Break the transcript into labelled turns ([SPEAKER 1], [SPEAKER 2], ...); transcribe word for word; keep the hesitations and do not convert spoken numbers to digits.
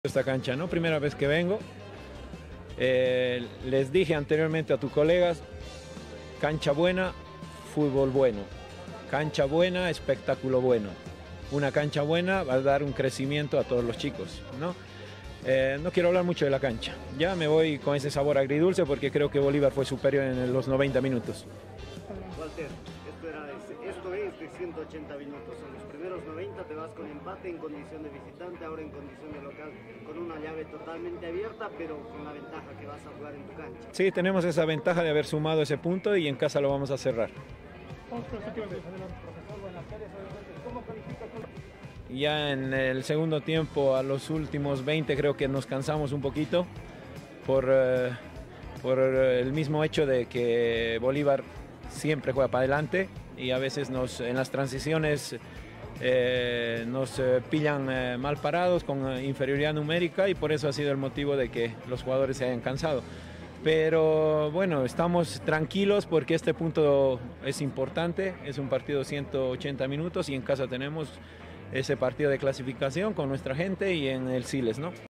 [SPEAKER 1] Esta cancha, ¿no? Primera vez que vengo. Eh, les dije anteriormente a tus colegas, cancha buena, fútbol bueno. Cancha buena, espectáculo bueno. Una cancha buena va a dar un crecimiento a todos los chicos, ¿no? Eh, no quiero hablar mucho de la cancha. Ya me voy con ese sabor agridulce porque creo que Bolívar fue superior en los noventa minutos.
[SPEAKER 2] Walter, esto, era de, esto es de ciento ochenta minutos. En los primeros noventa te vas con empate en condición de visitante, ahora en condición de local, con una llave totalmente abierta, pero con la ventaja que vas a jugar en tu cancha.
[SPEAKER 1] Sí, tenemos esa ventaja de haber sumado ese punto y en casa lo vamos a cerrar. Ya en el segundo tiempo, a los últimos veinte, creo que nos cansamos un poquito por, eh, por el mismo hecho de que Bolívar siempre juega para adelante y a veces nos, en las transiciones eh, nos eh, pillan eh, mal parados con eh, inferioridad numérica, y por eso ha sido el motivo de que los jugadores se hayan cansado. Pero bueno, estamos tranquilos porque este punto es importante, es un partido de ciento ochenta minutos y en casa tenemos ese partido de clasificación con nuestra gente y en el Siles, ¿no?